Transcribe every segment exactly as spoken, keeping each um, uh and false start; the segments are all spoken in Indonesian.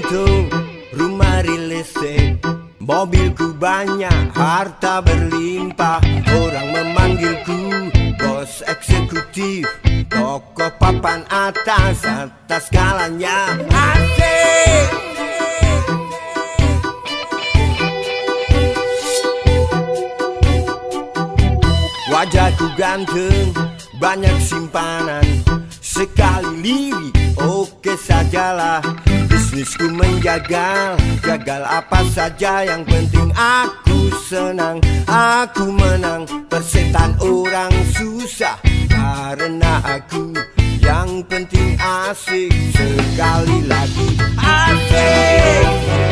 gantung, rumah real estate, mobilku banyak, harta berlimpah. Orang memanggilku bos eksekutif, tokoh papan atas, atas skalanya asik. Wajahku ganteng, banyak simpanan, sekali lirik oke sajalah. Bisnisku menjagal, gagal apa saja, yang penting aku senang, aku menang. Persetan orang susah karena aku, yang penting asik. Sekali lagi asik.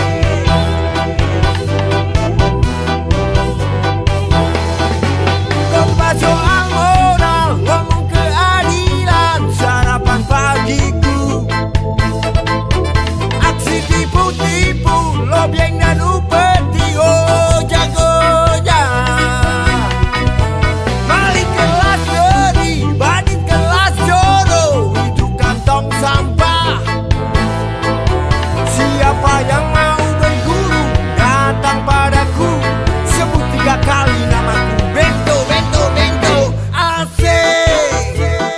Kompas soal moral, ngomong keadilan, sarapan pagiku. Aksi tipu-tipu, lobbying dan upeti, oh jagonya. Maling kelas seri, bandit kelas joro, itu kantong sampah. Siapa yang mau berguru, datang padaku, sebut tiga kali namaku. Bento, bento, bento, asik.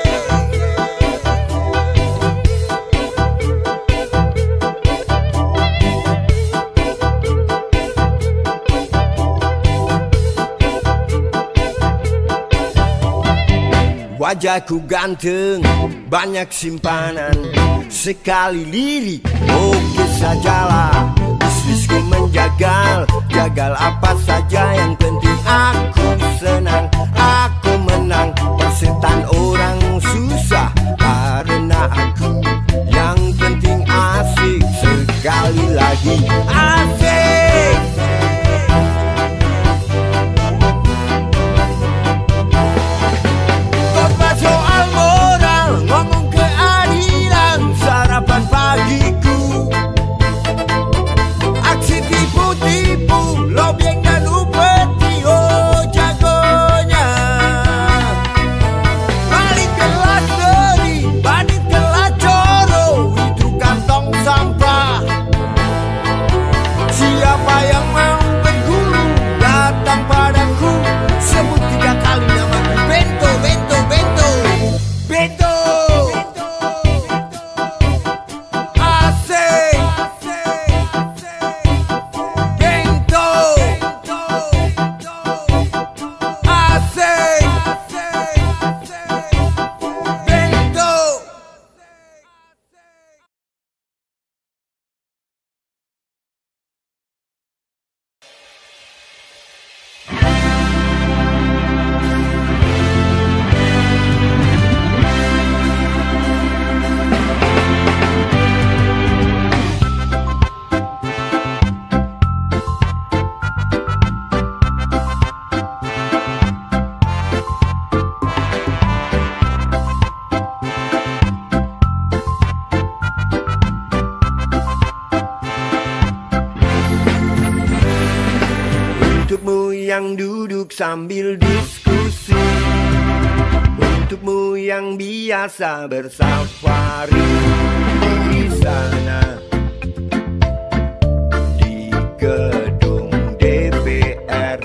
Wajahku ganteng, banyak simpanan, sekali lirik oke sajalah. Bisnisku menjagal, gagal apa saja, yang penting aku senang, aku menang. Persetan orang susah karena aku, yang penting asik. Sekali lagi asik. Kompas soal moral, ngomong keadilan, sarapan pagiku. Aksi tipu-tipu, lobbying dan upeti, oh jagonya. Maling kelas seri, bandit kelas joro, itu kantong sampah. Siapa yang mau berguru, datang padaku, sebut tiga kali namaku. Bento, bento, bento, bento. Asik. Bento. Asik. Bento. Untukmu yang duduk sambil diskusi, untukmu yang biasa bersafari di sana, di gedung D P R.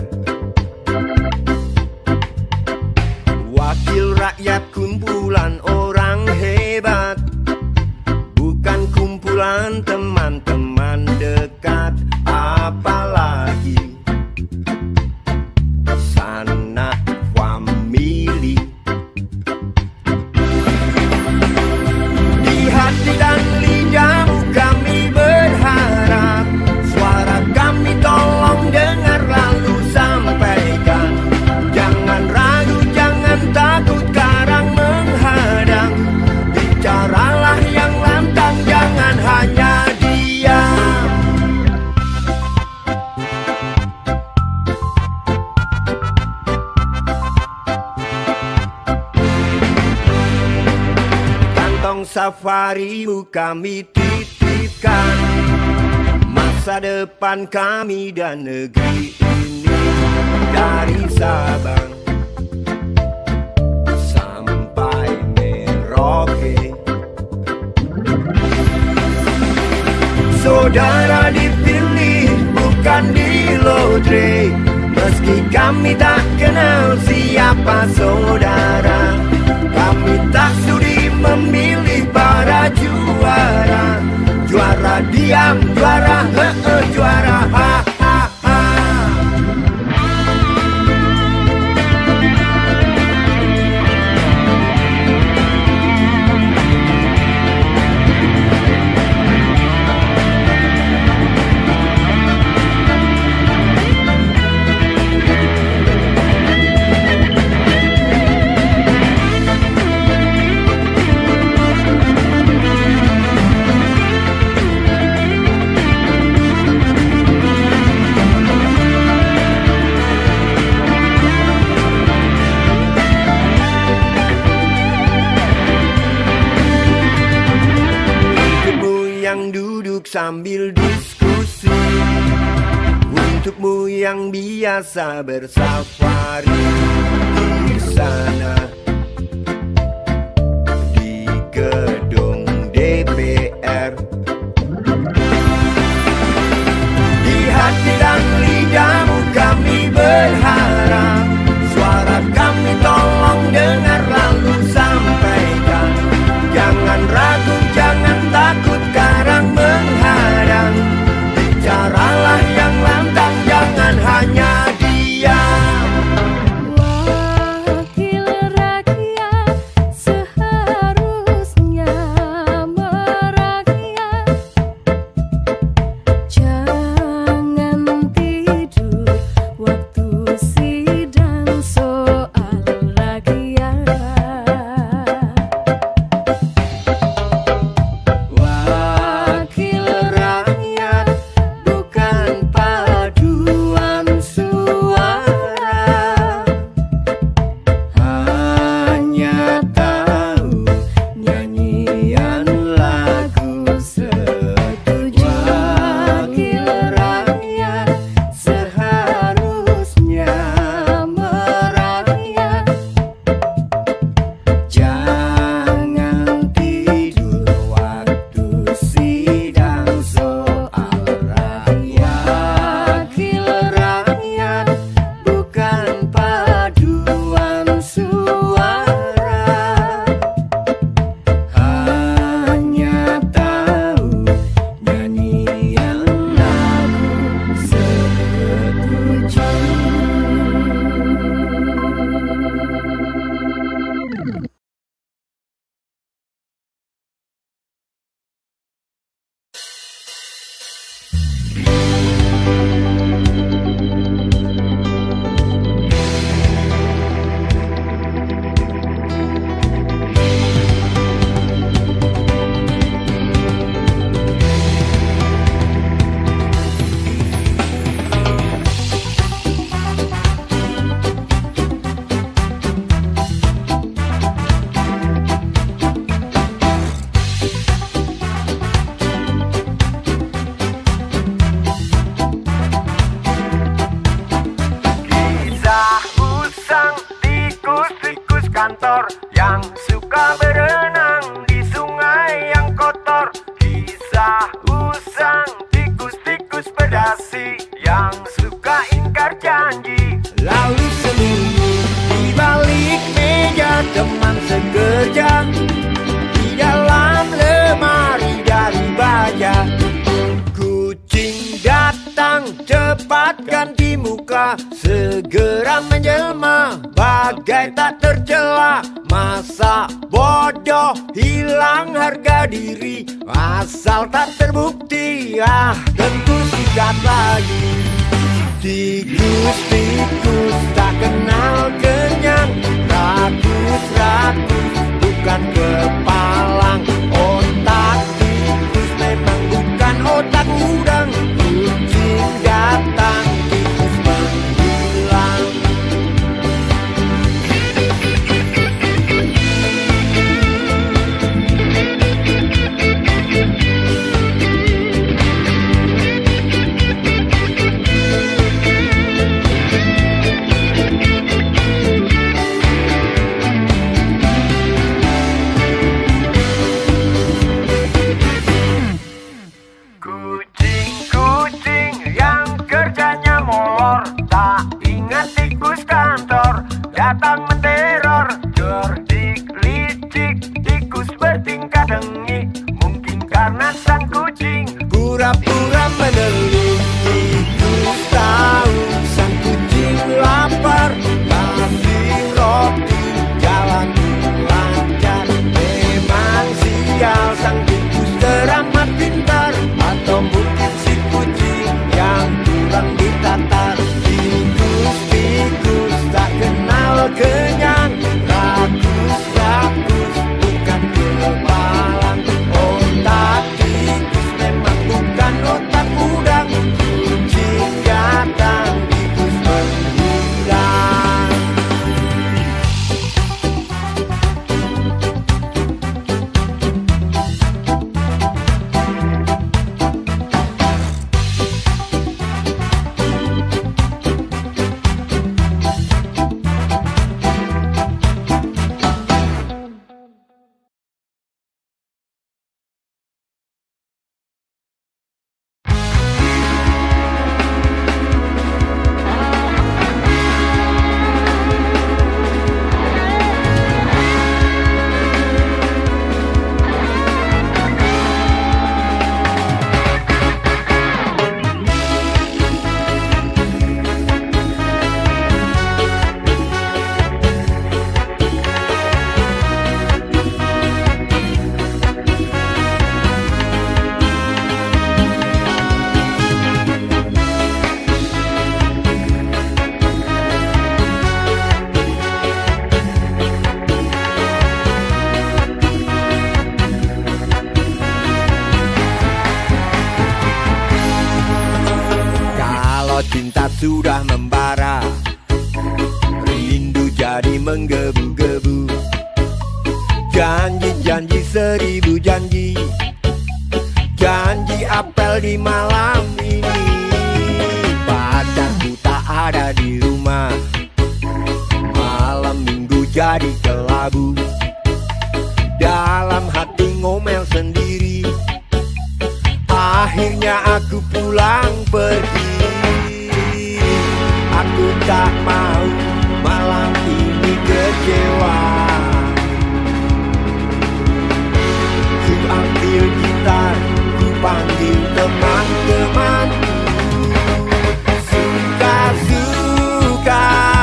Wakil rakyat, kumpulan orang hebat, bukan kumpulan teman-teman dekat. Apalagi sanak famili. Di hati dan lidahmu kami berharap, suara kami tolong dengar lalu sampaikan. Jangan ragu, jangan takut, karang menghadang. Bicaralah yang lantang, jangan hanya diam. Kantong safarimu kami titipkan, masa depan kami dan negeri ini. Dari Sabang sampai Merauke, so saudara dipilih bukan di lotre. Meski kami tak kenal siapa saudara, kami tak sudi memilih para juara. Juara diam, juara he-he, juara ha-ha-ha. Sambil diskusi, untukmu yang biasa bersafari di sana, di gedung D P R. Di hati dan lidahmu kami berharap, suara kami tolong dengar lalu sampaikan. Jangan ragu, jangan takut, karang menghadang. Bicaralah yang lantang, jangan hanya diam. Wakil rakyat seharusnya merakyat. Jangan tidur waktu sidang soal rakyat. Kantor yang suka berenang di sungai yang kotor. Kisah usang tikus-tikus pedasi yang suka ingkar janji. Lalu sembunyi di balik meja teman sekerja, di dalam lemari dari baja. Kucing datang cepat ganti muka, segera menjelma bagai tak tercela. Masa bodoh hilang harga diri, asal tak terbukti, ah tentu sikat lagi. Tikus-tikus tak kenal kenyang, rakus-rakus bukan kepalang. Otak tikus memang bukan otak udang. Kucing datang, tikus menghilang. debu. Janji-janji seribu janji, janji apel di malam ini. Pacarku tak ada di rumah, malam minggu jadi kelabu. Dalam hati ngomel sendiri, akhirnya aku pulang pergi. Aku tak mau malam ini kecewa. Ku ambil gitar, ku panggil teman-temanku. Suka-suka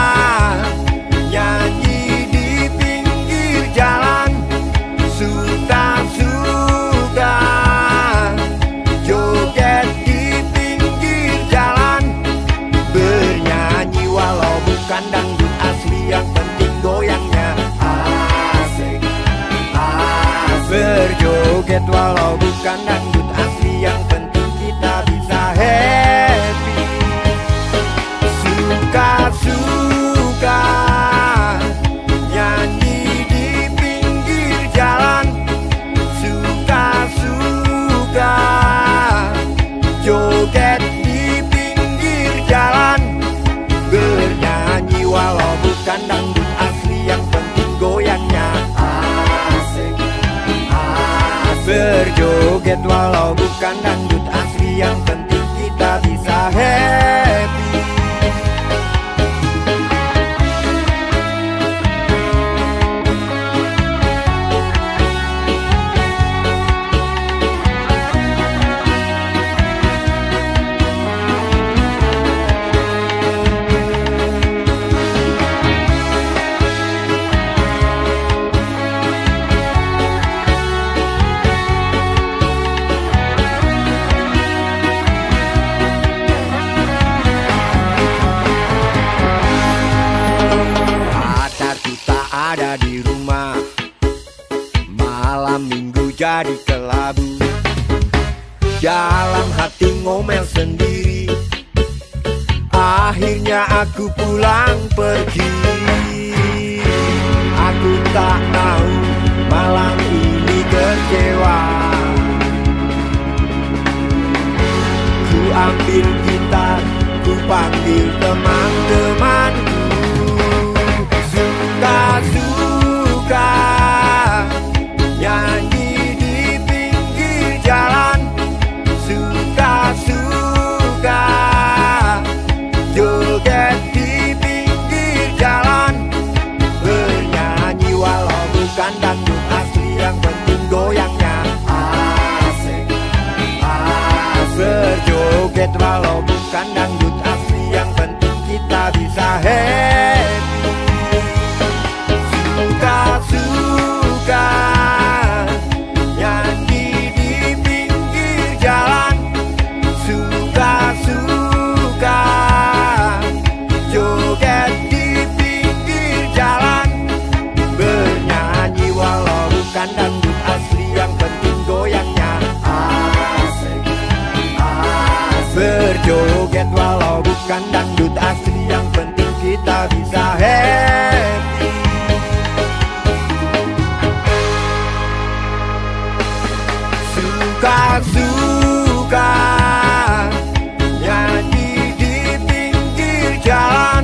nyanyi di pinggir jalan. Suka-suka joget di pinggir jalan. Bernyanyi walau bukan dangdut asli, yang penting goyangnya asik, asik. Berjoget walau bukan dangdut asli, yang penting kita bisa happy. Suka-suka nyanyi di pinggir jalan. Suka-suka joget di pinggir jalan. Bernyanyi walau bukan dangdut asli, yang penting goyangnya asik, asik. Berjoget walau bukan dangdut asli, yang penting kita bisa happy. Ada di rumah, malam minggu jadi kelabu. Dalam hati ngomel sendiri, akhirnya aku pulang pergi. Aku tak mau malam ini kecewa. Ku ambil gitar, ku panggil teman-temanku. Suka-suka nyanyi di pinggir jalan. Suka-suka joget di pinggir jalan. Bernyanyi walau bukan dangdut asli, yang penting goyangnya asik, asik. Berjoget walau bukan dangdut asli, yang penting kita bisa happy. Suka-suka nyanyi di pinggir jalan. Suka-suka joget di pinggir jalan. Bernyanyi walau bukan dangdut asli, yang penting goyangnya asik, asik. Berjoget walau bukan dangdut asli, yang penting kita bisa happy. Suka-suka nyanyi di pinggir jalan.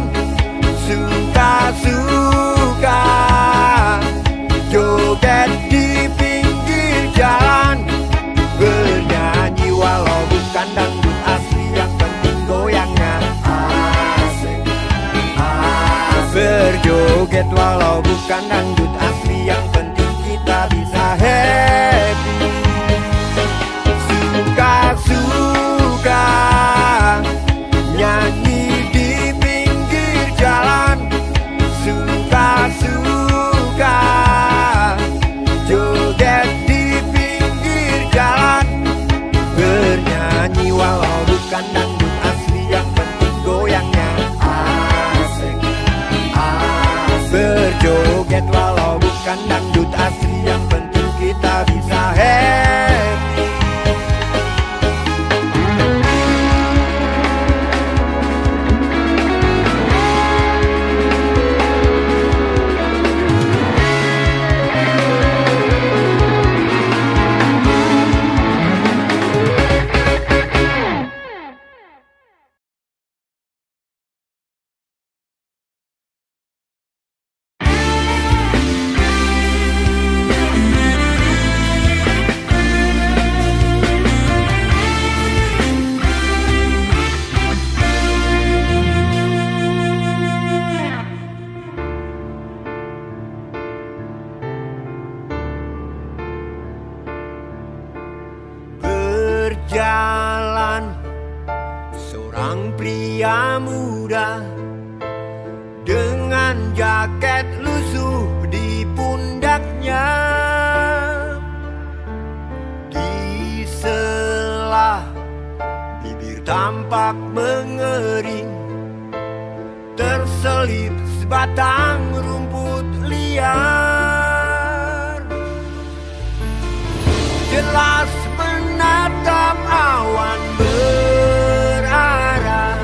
Suka-suka joget di pinggir jalan. Bernyanyi walau bukan dangdut asli, yang penting goyangnya asik, asik. Berjoget walau bukan dangdut asli, yang penting kita bisa happy. Suka-suka nyanyi di pinggir jalan. Suka-suka joget di pinggir jalan. Bernyanyi walau bukan dangdut asli, yang penting goyangnya asik, asik. Berjoget walau bukan dangdut asli, yang penting kita bisa happy. jalan seorang pria muda dengan jaket lusuh di pundaknya. Di sela bibir tampak mengering, terselip sebatang rumput liar. Jelas menatap awan berarah,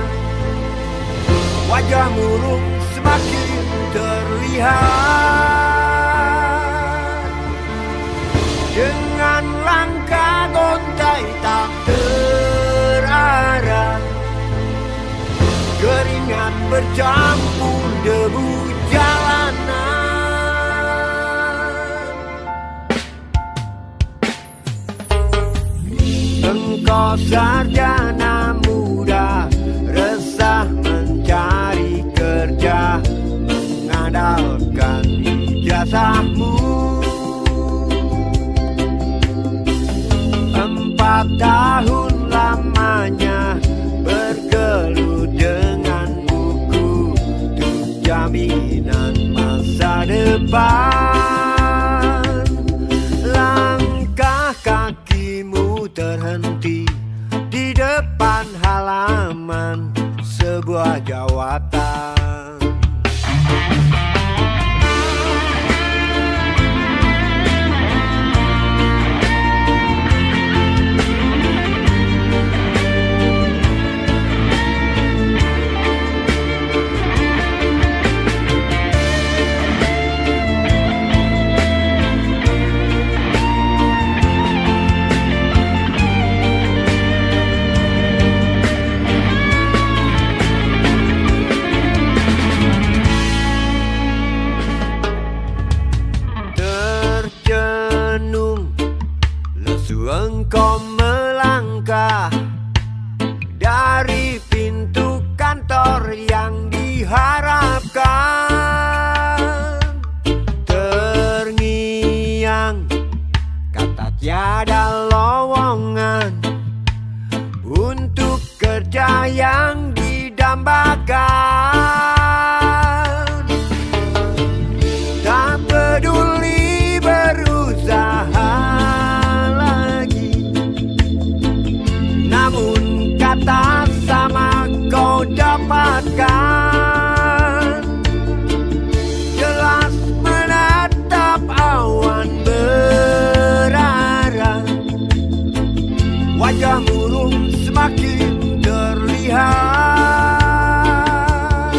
wajah murung semakin terlihat. Dengan langkah gontai tak terarah, keringat bercampur debu jalanan. Engkau sarjana muda, resah mencari kerja, mengandalkan ijazahmu. Empat tahun lamanya bergelut dengan buku untuk jaminan masa depan. Langkah kakimu terhenti di depan halaman sebuah jawatan. Engkau melangkah dari pintu kantor yang diharapkan. Terngiang kata tiada lowongan untuk kerja yang didambakan. Tak peduli berusaha, namun kata sama kau dapatkan. Jelas menatap awan berarah, wajah murung semakin terlihat.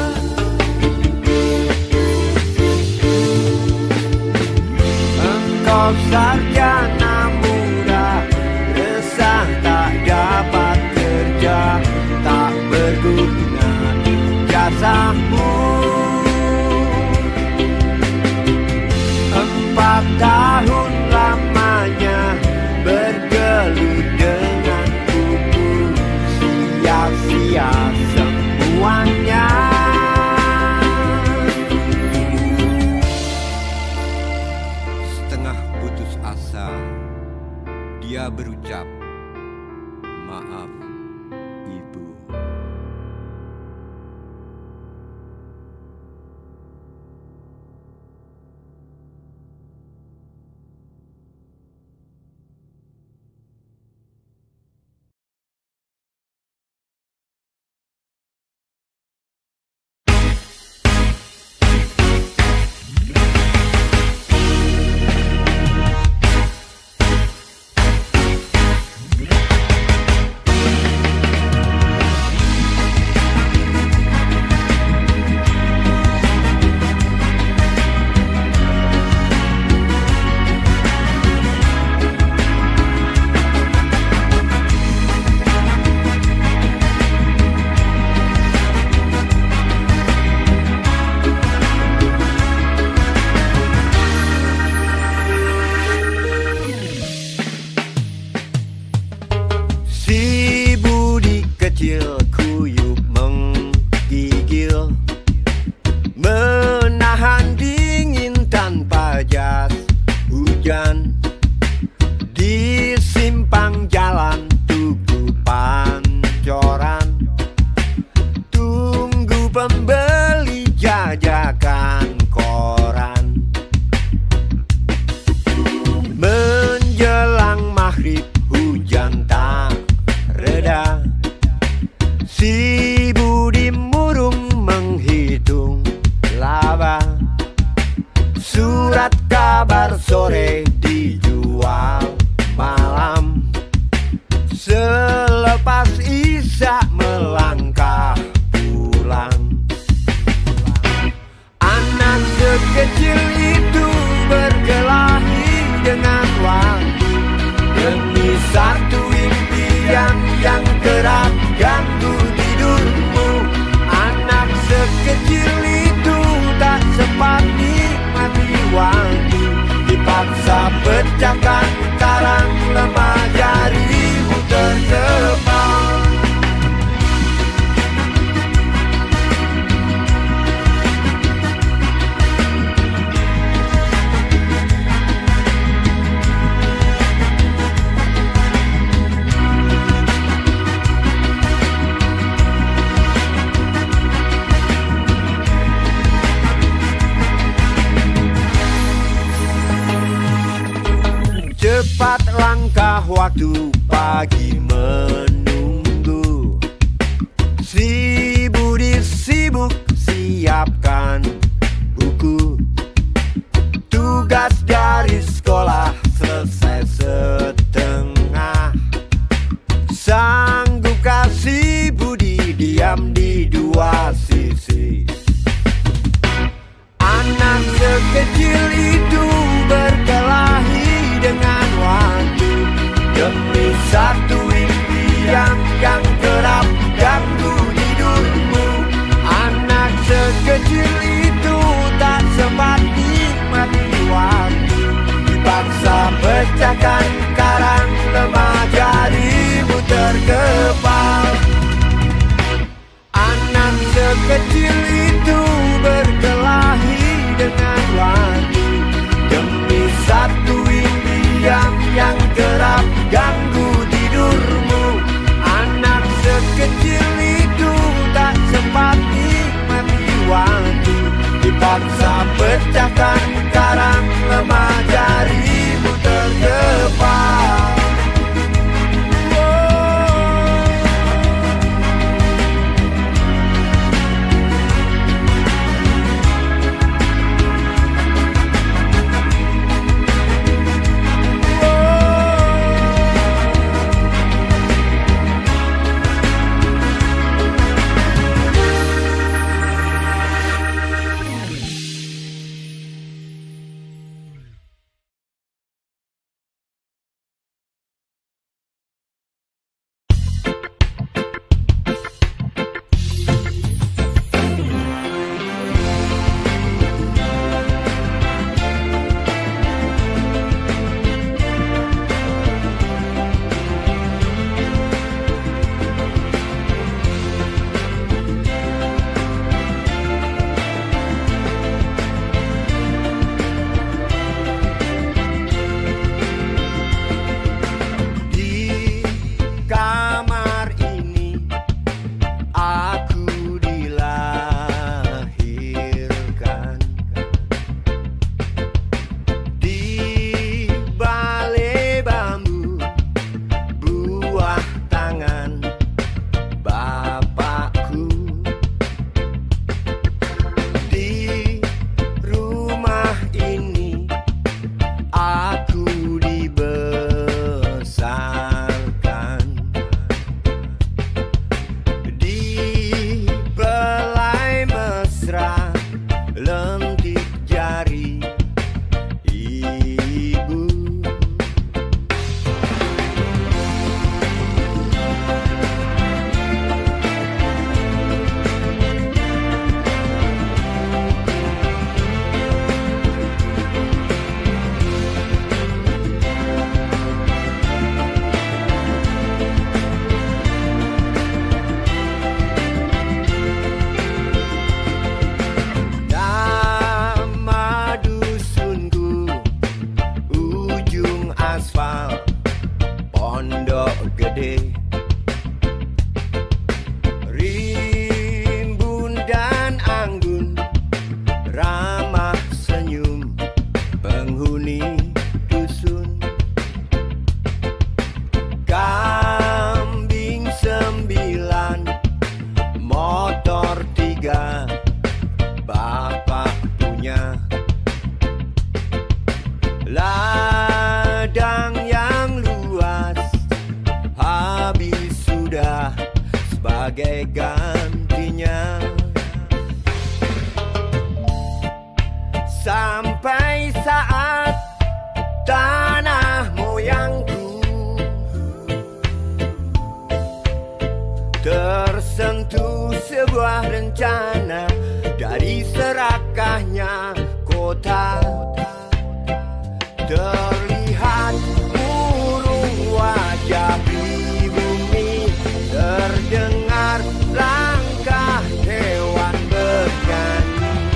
Engkau sarjana muda, resah tak dapat kerja, tak berguna ijazahmu. Empat tahun lamanya bergelut dengan buku, sia-sia semuanya. Setengah putus asa, dia berucap, "Maaf, Ibu." surat kabar sore dijual malam. Selepas isya melangkah pulang. Anak sekecil itu berkelahi dengan waktu demi satu impian yang kerap ganggu tidurmu. Anak sekecil itu tak sempat nikmati waktu, dipaksa pecahkan karang lemah jarimu terdepan. Cepat langkah waktu, pagi menunggu. Si Budi sibuk siapkan buku. Tugas dari sekolah selesai setengah. Sanggupkah si Budi diam di dua sisi? Anak sekecil itu berkelahi dengan waktu demi satu impian sebagai gantinya. Sampai saat tanah moyangku tersentuh sebuah rencana dari serakahnya kota. Terlihat burung wajah di bumi, terdengar langkah hewan bernyanyi.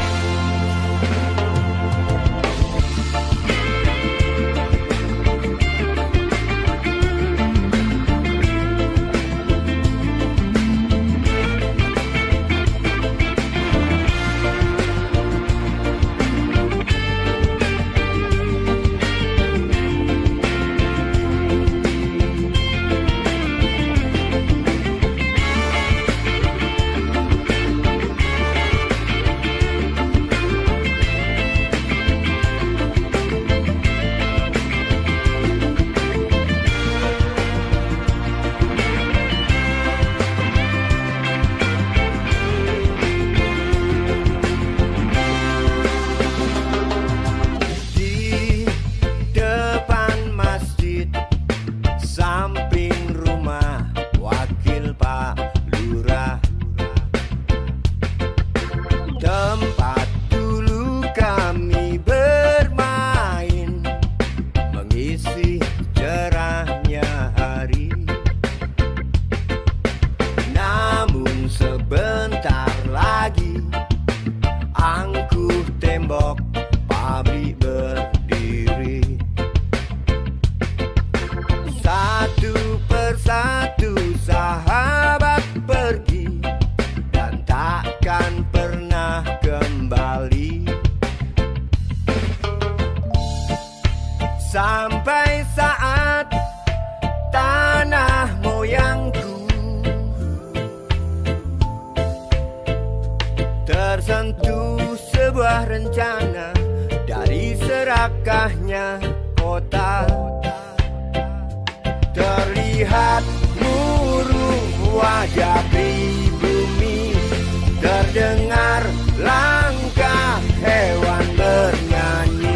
Tempat dulu kami bermain, mengisi cerahnya hari. Namun sebentar lagi angkuh tembok pabrik berdiri. Satu persatu sahabat pergi dan takkan pernah kembali. Sampai saat tanah moyangku tersentuh sebuah rencana dari serakahnya kota. Terlihat murung wajah pribumi, terdengar langkah hewan bernyanyi.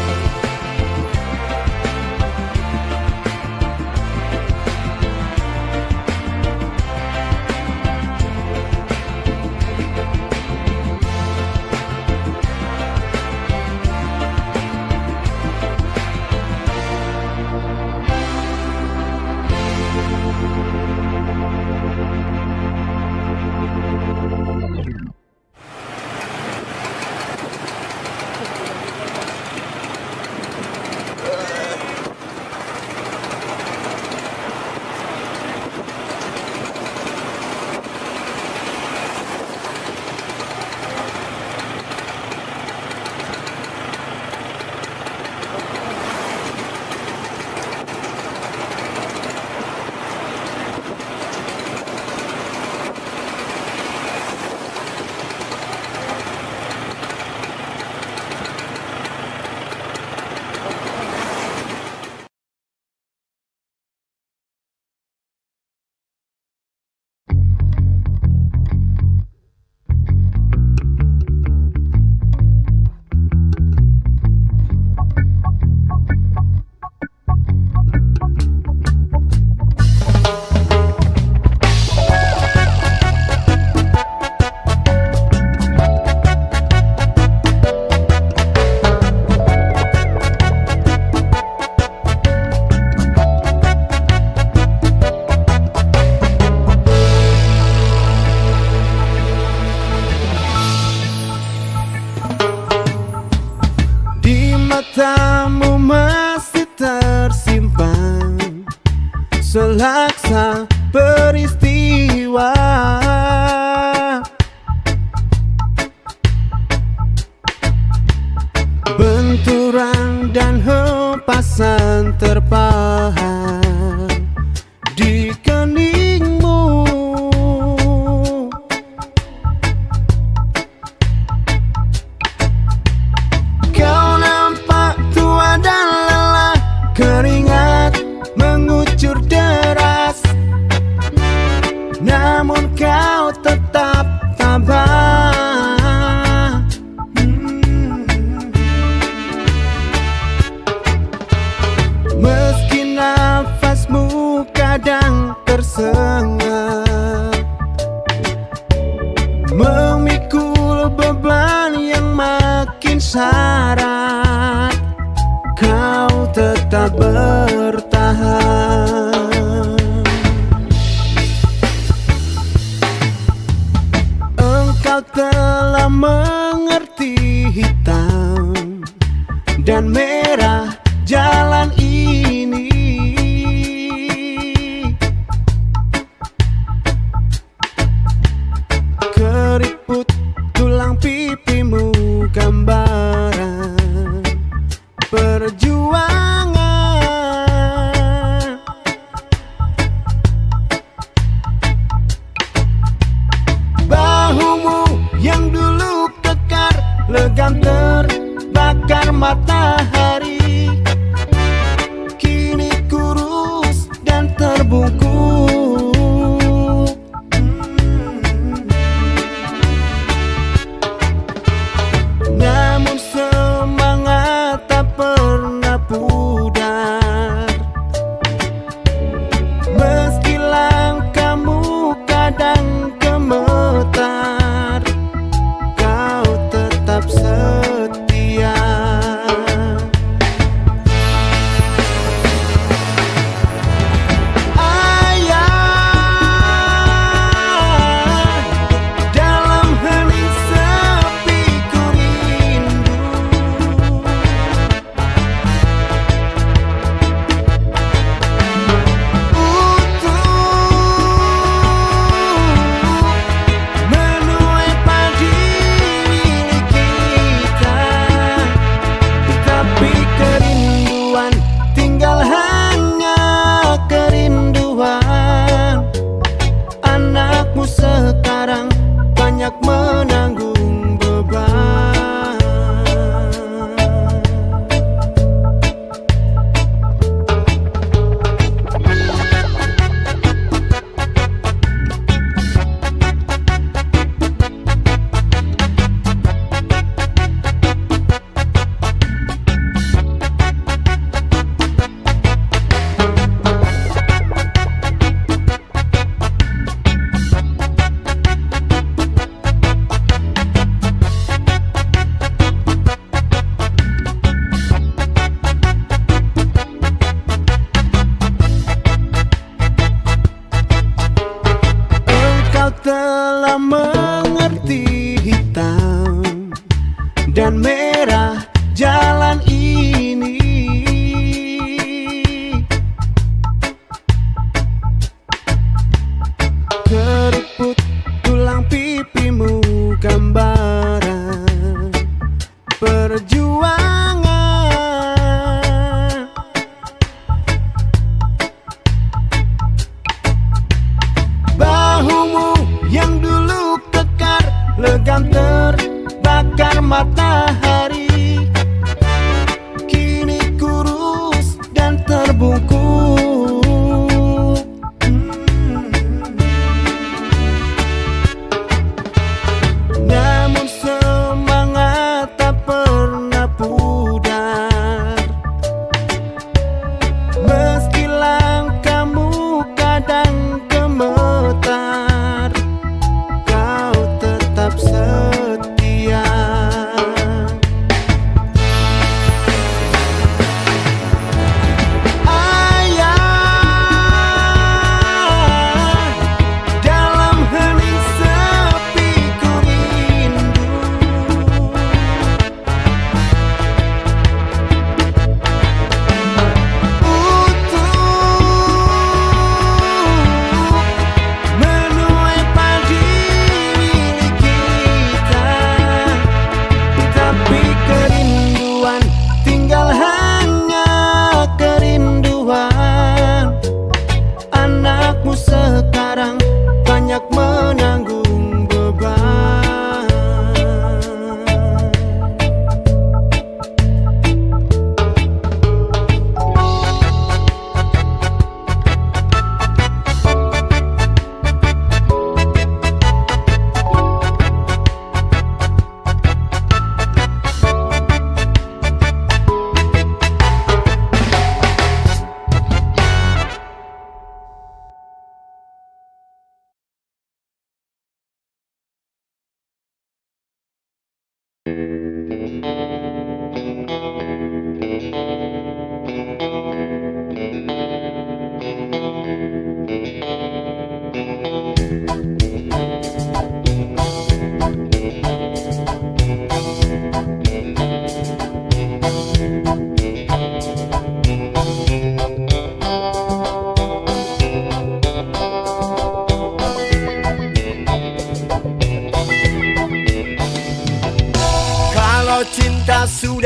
Matamu masih tersimpan selaksa peristiwa. Benturan dan hempasan terpahat di keningmu. Kau nampak tua dan lelah, keringat mengucur deras. Namun kau tersengat, memikul beban yang makin syarat, kau tetap bertahan. Engkau telah mengerti hitam dan merah jalan ini. Keriput tulang pipimu gambaran perjuangan. Bahumu yang dulu kekar, legam terbakar matahari, kini kurus dan terbungkus. Namun semangat tak pernah pudar, meski langkahmu kadang gemetar, kau tetap setia. Ayah, dalam hening sepi ku rindu,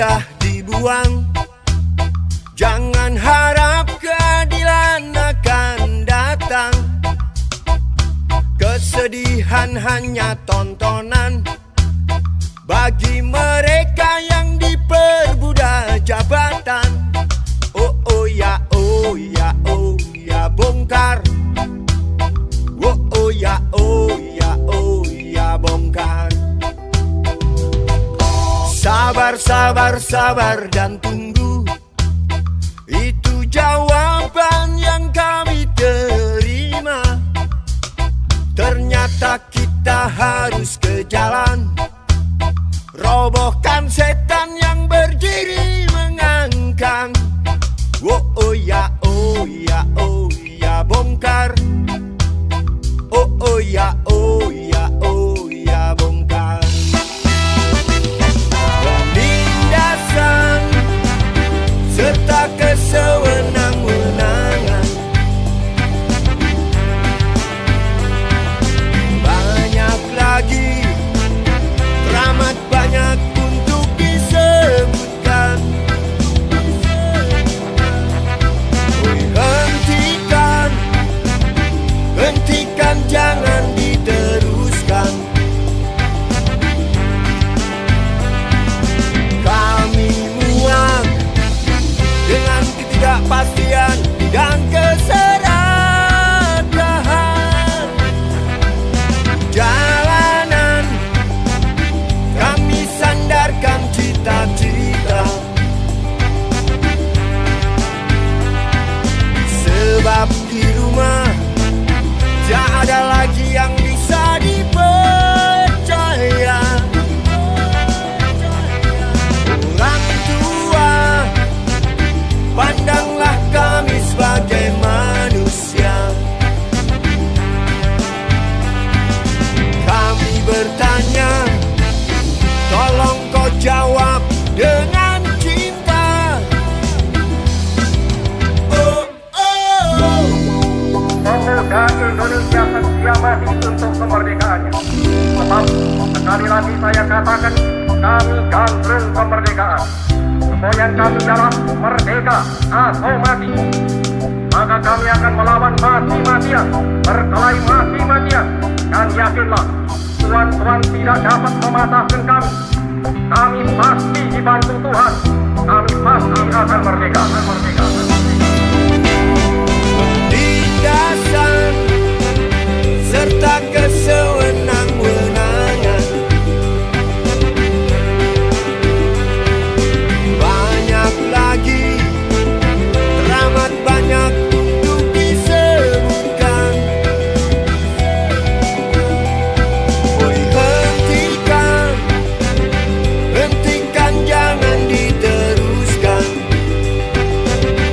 sudah dibuang. Jangan harap keadilan akan datang. Kesedihan hanya tontonan bagi mereka yang diperbudak jabatan. Oh oh ya, oh ya, oh ya, bongkar. Oh oh ya, oh ya, oh ya, bongkar. Sabar, sabar, sabar dan tunggu. Itu jawaban yang kami terima. Ternyata kita harus ke jalan, robohkan setan yang berdiri mengangkang. Oh oh ya, oh ya, oh ya, bongkar. Oh oh ya, oh ya, oh ya, bongkar. Penindasan serta kesewenang-wenangan, banyak lagi, teramat banyak untuk disebutkan. Oi, hentikan, hentikan, jangan diteruskan. Kami muak dengan ketidakpastian dan keserakahan jalanan. Kami sandarkan cita-cita, sebab di rumah tak ada lagi yang bisa dipercaya. Orang tua, pandanglah kami sebagai manusia. Kami bertanya, tolong kau jawab dengan cinta. Oh, oh. Pemuda Indonesia setia mati untuk kemerdekaannya. Sebab sekali lagi saya katakan, kami gandrung kemerdekaan. Semboyan kami adalah merdeka atau mati. Maka kami akan melawan mati-matian, berkelahi mati-matian. Dan yakinlah, tuan-tuan tidak dapat mematahkan kami. Kami pasti dibantu Tuhan. Kami pasti akan merdeka. Merdeka. Penindasan serta kesewenang-wenangan, banyak lagi, teramat banyak untuk disebutkan. Oi, hentikan, hentikan, jangan diteruskan.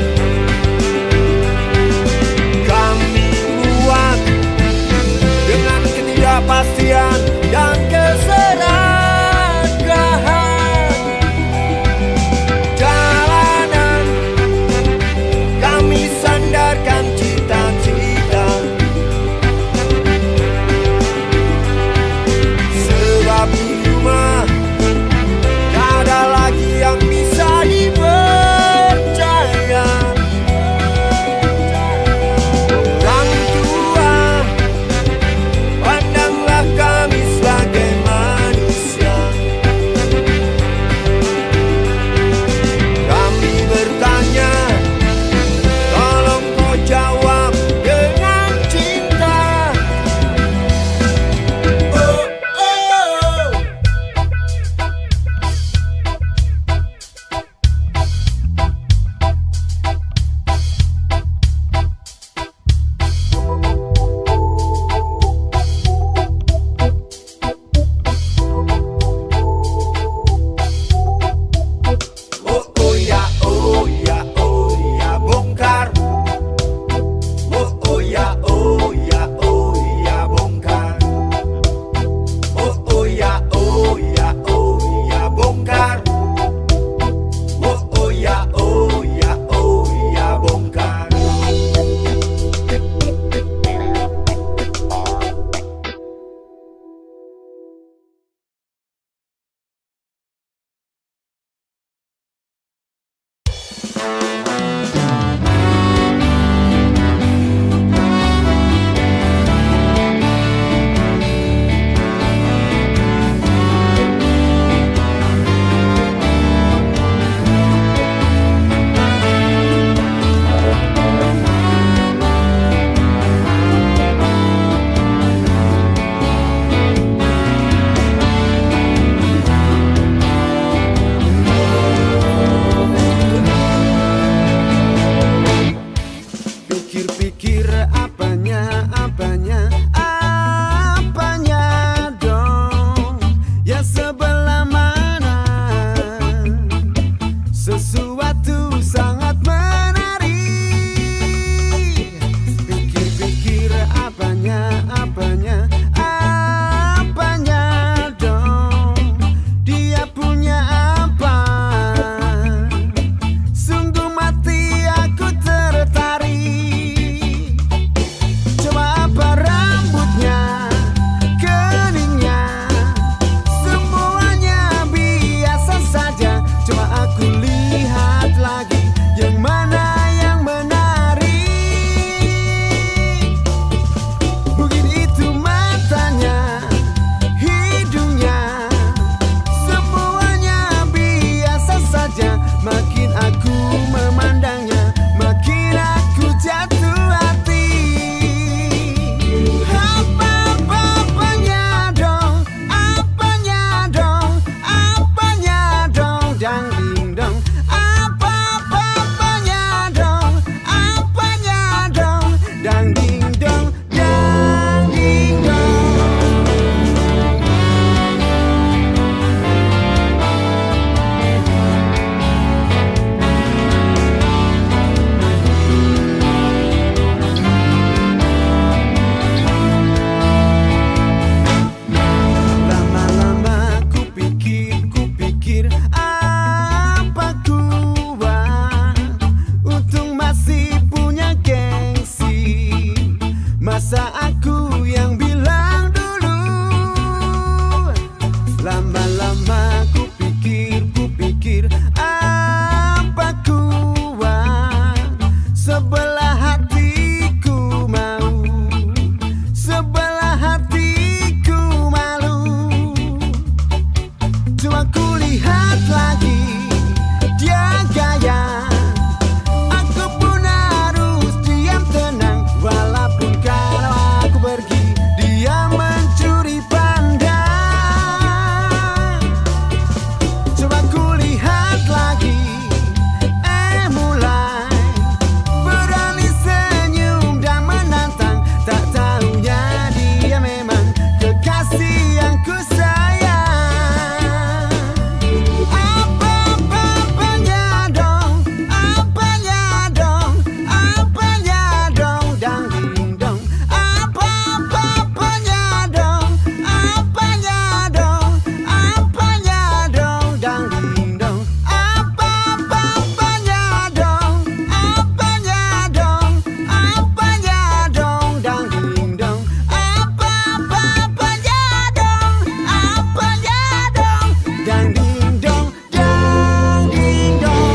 pikir apanya, apanya, apanya dong yang sebelah mana. Sesuatu sangat menarik. Pikir-pikir apanya, apanya, apanya dong. Dia punya apa? Sungguh mati aku tertarik. Coba apa rambutnya, keningnya, semuanya biasa saja. Coba aku lihat lagi yang mana yang menarik. Mungkin itu matanya, hidungnya, semuanya biasa saja. Makin aku memandangnya, makin aku jatuh hati. Apa-apanya dong, apanya dong, apanya dong, dang ding dong. Apa-apanya dong, apanya dong, dang ding dong, dang ding dong. Lama-lama ku pikir, ku pikir apa kuat. Untung masih punya gengsi. Masa aku yang bilang dulu. Lama-lama ku pikir, ku pikir apa kuat. Sebelah hatiku mau, sebelah hatiku malu. Coba ku lihat lagi dia gaya. Aku pun harus diam tenang. Walaupun kalau aku pergi, dia mencuri pandang. Coba ku lihat lagi, eh mulai berani senyum dan menantang. Tak tahunya dia memang kekasih yang ku sayang. Apa-apanya dong, apanya dong, apanya dong, dang ding dong. Apa-apanya dong, apanya dong, apanya dong, dang ding dong. Apa-apanya dong, apanya dong, apanya dong, dang ding dong. Apa-apanya dong, apanya dong, dang ding dong, dang ding dong.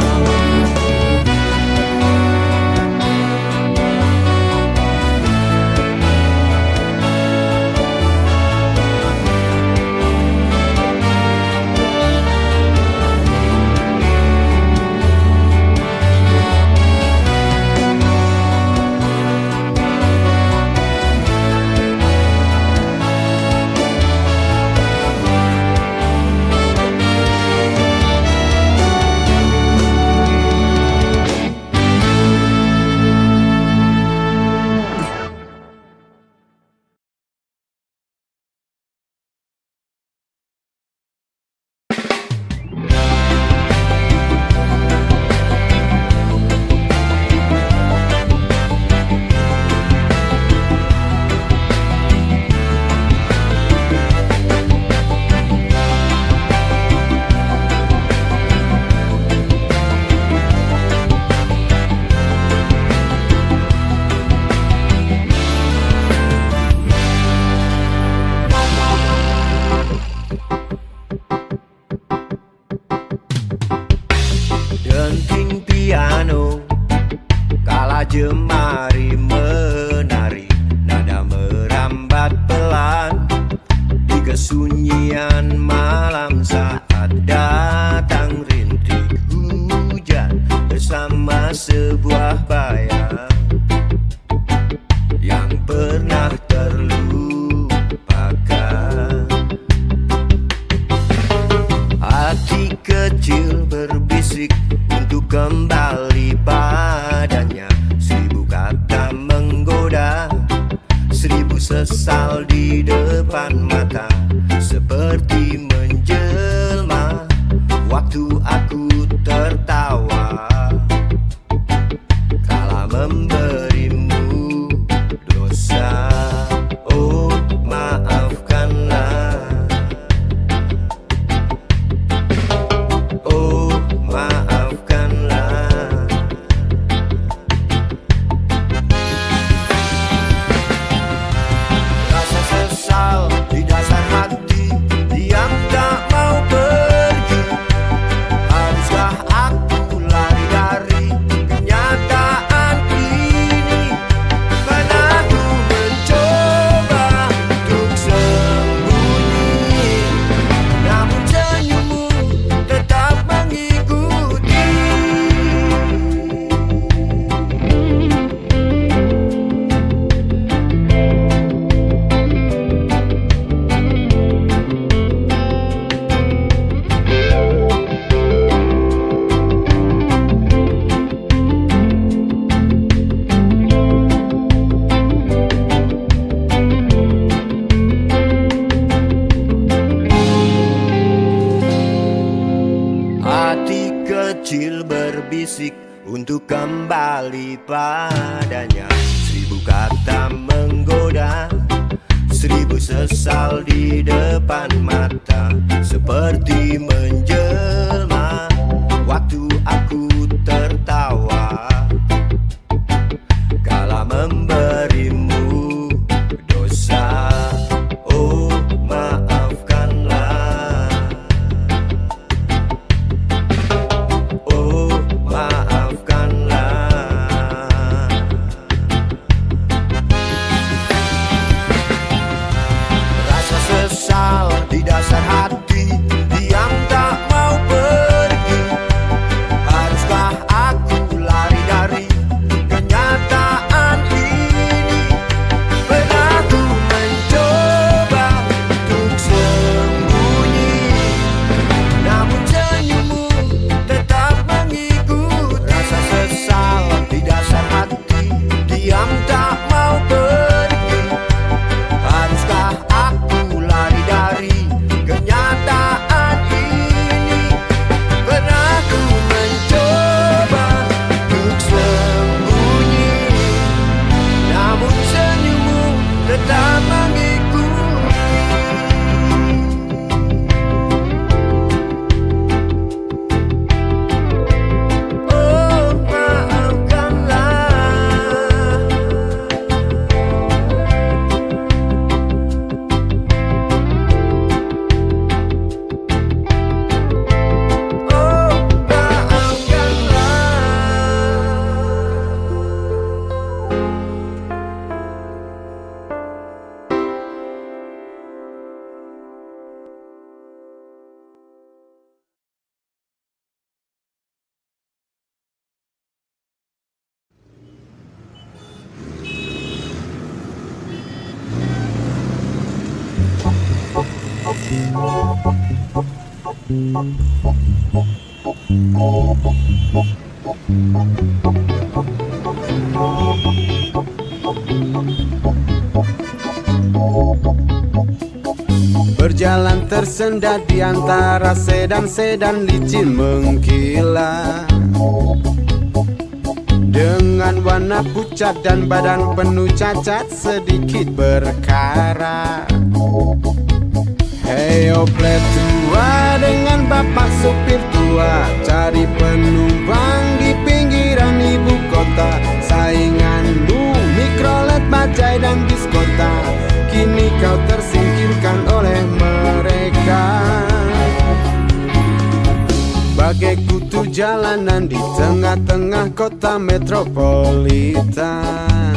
Denting piano, kala jemari menari, nada merambat pelan di kesunyian malam saat datang rintik hujan bersama sebuah bayang yang pernah terlupakan. Hati kecil berbisik untuk kembali padanya. Seribu kata sesal di depan mata, seperti menjelma waktu aku tertawa kala memberimu dosa. Oh maafkanlah, oh maafkanlah. Rasa sesal di dasar hati, diam tak mau pergi. Haruskah aku lari dari kenyataan ini? Pernah ku mencoba untuk sembunyi, namun senyummu tetap mengikuti. Hati kecil berbisik untuk kembali padanya. Seribu kata menggoda, seribu sesal di depan mata, seperti menjelma waktu aku tertawa kala memberimu dosa. Oh maafkanlah, oh maafkanlah. Rasa sesal di dasar hati, diam tak mau pergi. Haruskah aku lari dari kenyataan ini? Pernah ku mencoba untuk sembunyi, namun senyummu tetap mengikut. Rasa sesal di dasar hati, diam tak mau pergi. Haruskah aku lari dari kenyataan ini? Pernah ku mencoba untuk sembunyi, namun senyummu tetap mengikuti. Oh maafkanlah, oh Berjalan tersendat di antara sedan-sedan licin mengkilat, dengan warna pucat dan badan penuh cacat sedikit berkarat. Hei oplet tua dengan bapak supir tua, cari penumpang di pinggiran ibu kota. Sainganmu mikrolet, bajai dan biskota, kini kau tersingkirkan oleh mereka. Bagai kutu jalanan di tengah-tengah kota metropolitan,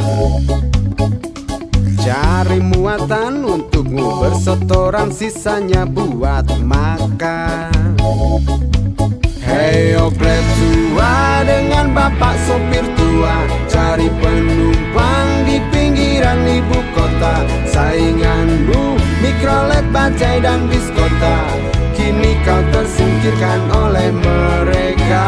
cari muatan untukmu bersetoran, sisanya buat makan. Hei oplet tua dengan bapak sopir tua, cari penumpang di pinggiran ibu kota. Sainganmu mikrolet, bajai dan biskota, kini kau tersingkirkan oleh mereka.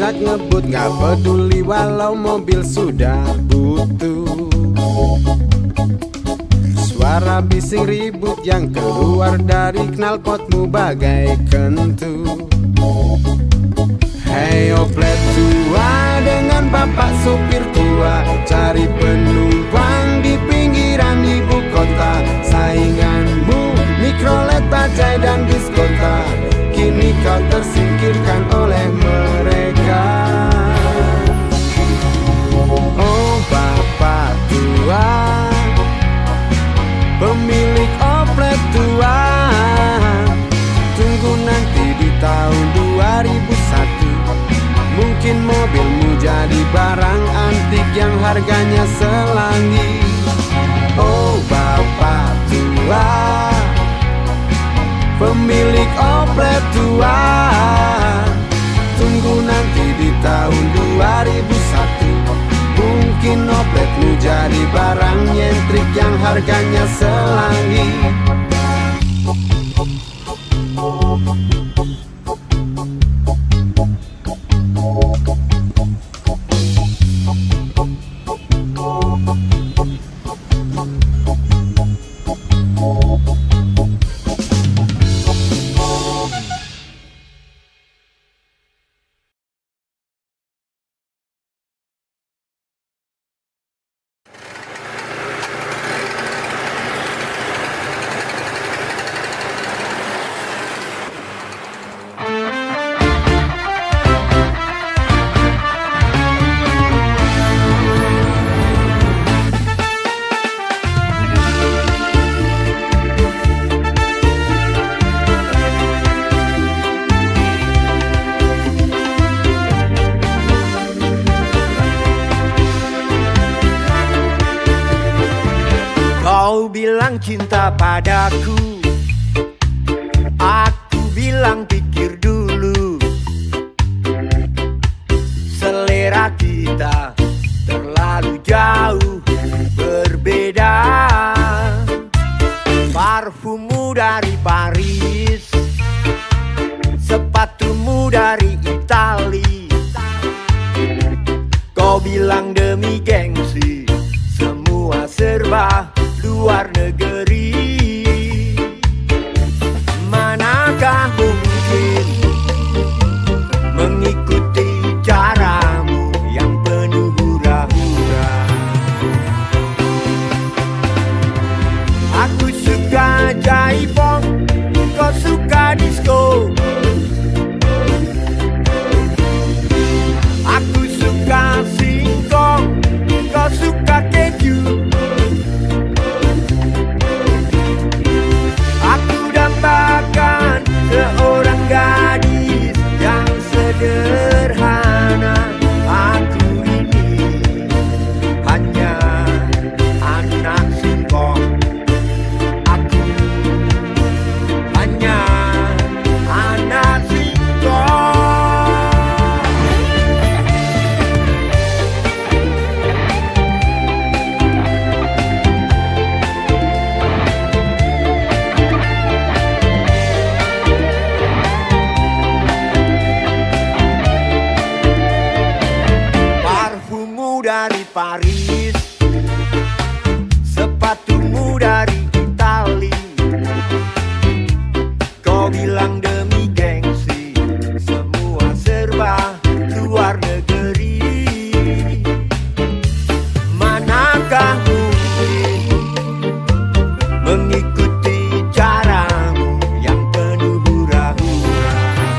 ajak ngebut, gak peduli walau mobil sudah butuh. Suara bising ribut yang keluar dari knalpotmu bagai kentu. Hei oplet tua dengan bapak supir tua, cari penumpang di pinggiran ibu kota. Sainganmu mikrolet, bajai dan diskota, kini kau tersingkirkan oleh mereka. Oh bapak tua, pemilik oplet tua, tunggu nanti di tahun dua ribu satu, mungkin mobilmu jadi barang antik yang harganya selangit. Oh bapak tua, pemilik oplet tua, tunggu nanti di tahun dua ribu satu, mungkin opletmu jadi barang nyentrik yang harganya selangit. Kau bilang cinta padaku, aku bilang pikir dulu. Selera kita terlalu jauh berbeda. Parfummu dari Paris, sepatumu dari Itali. Kau bilang demi gengsi, semua serba luar negeri. Manakah mungkin mengikuti caramu yang penuh hura-hura? Aku suka jaipong, kau suka disco. Aku suka singkong, kau suka keju. Bahkan seorang gadis yang sederhana. Aku ini hanya anak singkong. Aku hanya anak singkong. Dari Paris, sepatumu dari Itali. Kau bilang demi gengsi, semua serba luar negeri. Manakah mungkin mengikuti caramu yang penuh hura-hura?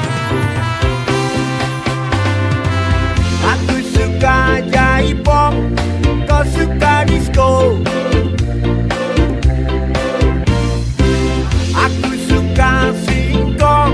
Aku suka jaipong, kau suka disco. Aku suka singkong,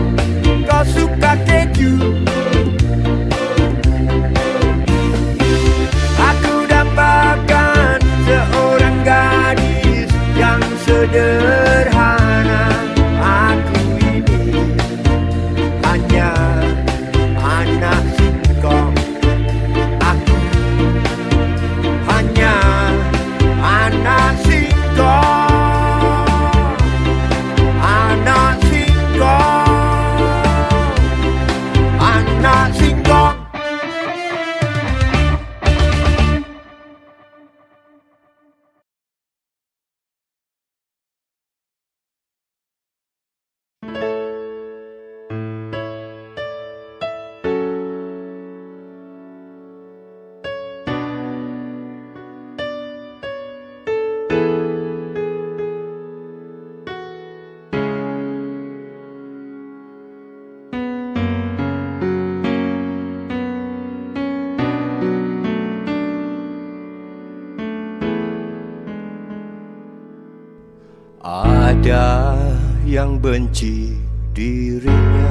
Ada yang benci dirinya,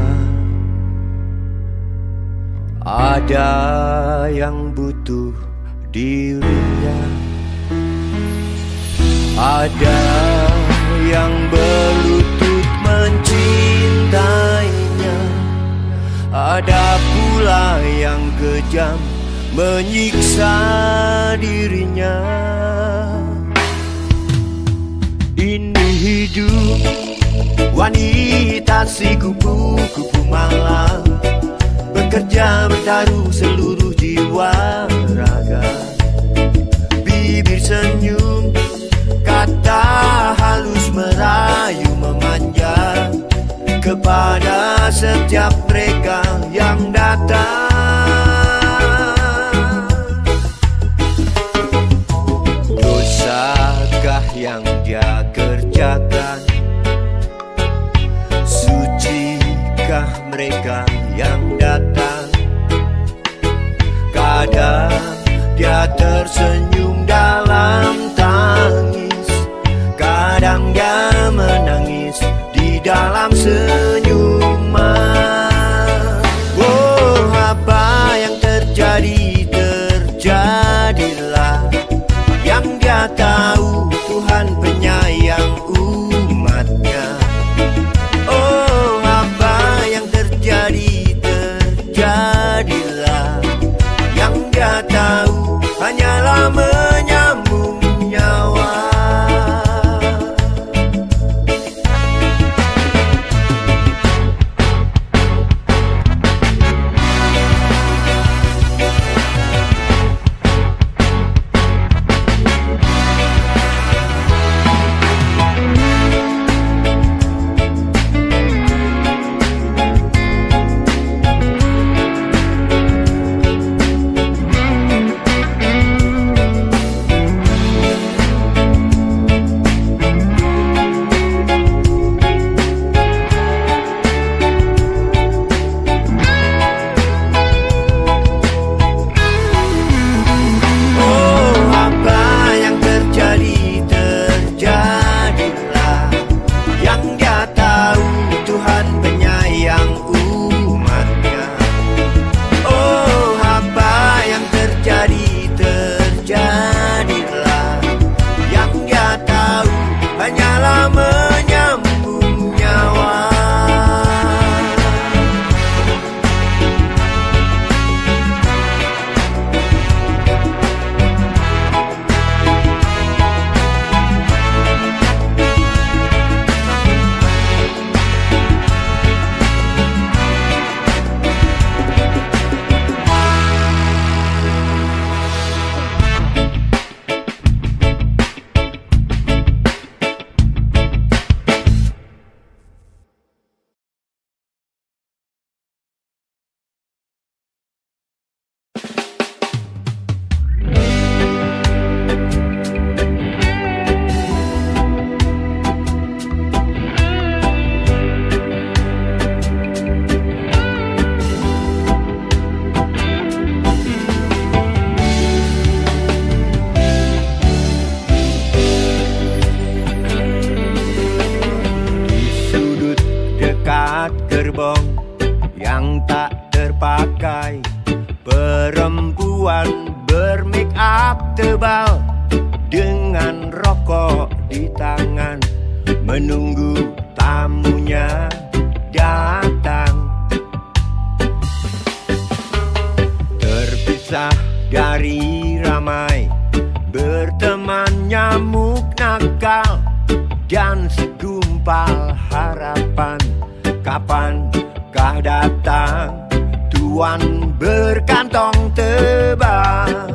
ada yang butuh dirinya, ada yang berlutut mencintainya, ada pula yang kejam menyiksa dirinya. Ini hidup wanita si kupu-kupu malam, bekerja bertaruh seluruh jiwa raga. Bibir senyum, kata halus merayu memanja kepada setiap mereka yang datang. Dosakah yang dia kerjakan? Sucikah mereka yang datang? Kadang dia tersenyum dalam tangis, kadang dia menangis di dalam senyuman. Oh, apa yang terjadi, terjadilah. Yang dia tahu Tuhan penyayang umatnya. Oh, apa yang terjadi, terjadilah. Yang dia tahu hanyalah menyambung nyawa. Gerbong yang tak terpakai, perempuan bermake up tebal dengan rokok di tangan, menunggu tamunya datang. Terpisah dari ramai, berteman nyamuk nakal dan segumpal harapan. Kapankah datang tuan berkantong tebal?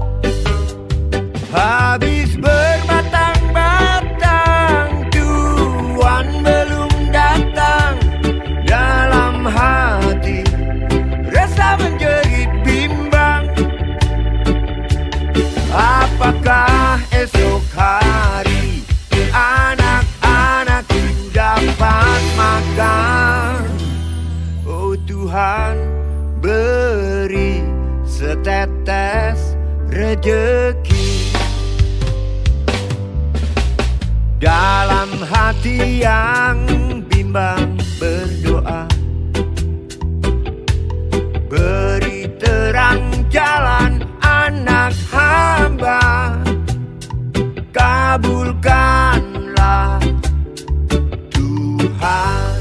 Habis berbatang-batang tuan belum datang. Dalam hati rasa menjerit bimbang. Apakah esok hari anak-anakku dapat makan? Oh Tuhan, beri setetes rejeki. Dalam hati hati yang bimbang berdoa, beri terang jalan anak hamba, kabulkanlah Tuhan.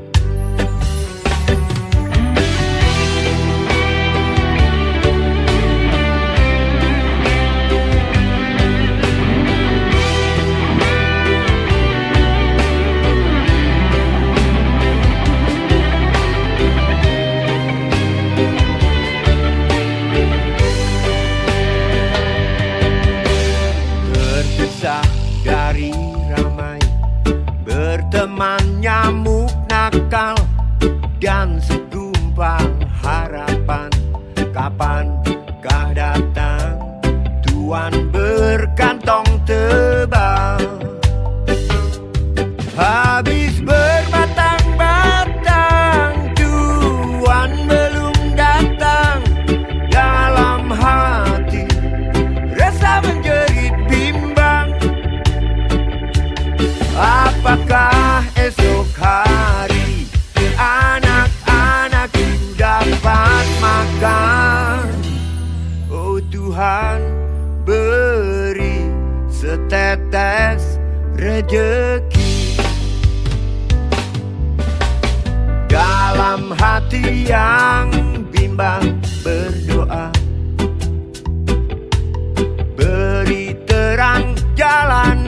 Dari ramai berteman nyamuk nakal dan segumpal harapan, kapankah datang Tuhan berkantong tebal? Habis berbatang-batang Tuhan belum datang, dalam hati rasa menjerit bimbang. Apakah esok hari anak-anakku dapat makan? Oh Tuhan, beri setetes rejeki. Dalam hati yang bimbang berdoa, beri terang jalan